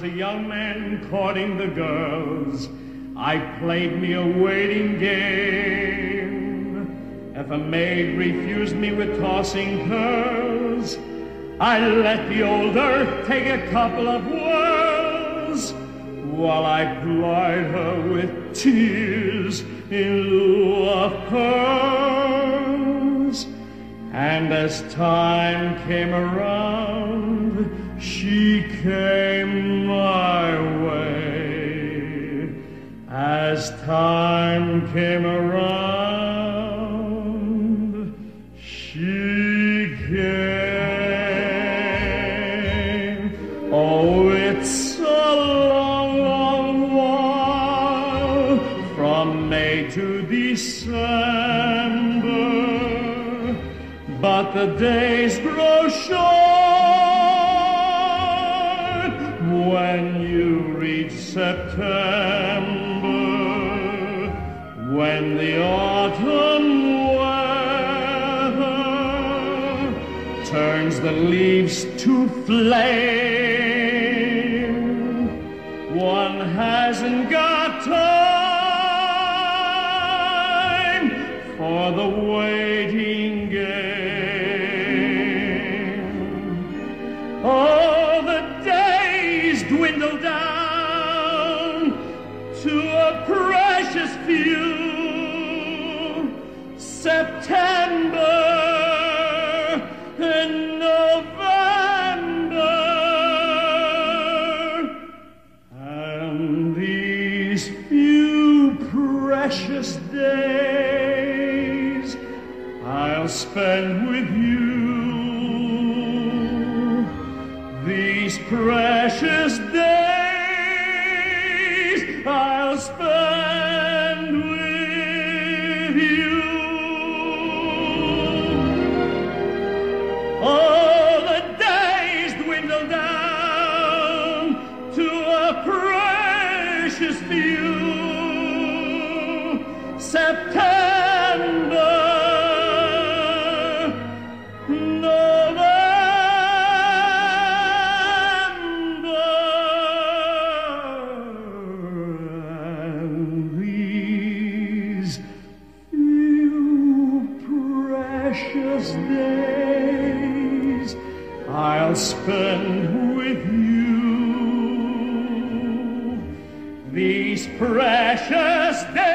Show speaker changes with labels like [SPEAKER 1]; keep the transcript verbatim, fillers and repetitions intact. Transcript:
[SPEAKER 1] a young man courting the girls, I played me a waiting game. If a maid refused me with tossing curls, I let the old earth take a couple of whirls, while I plied her with tears in lieu of pearls. And as time came around, she came my way. As time came around, she came. Oh, it's a long, long while from May to December, but the days grow short when you reach September, when the autumn weather turns the leaves to flame. One hasn't got time for the waiting game. Oh, the days dwindle down to a precious few. September and November, and these few precious days I'll spend with you. These precious days I'll spend with you. Oh, the days dwindle down to a precious few. September, November, and these few precious days I'll spend with you. These precious days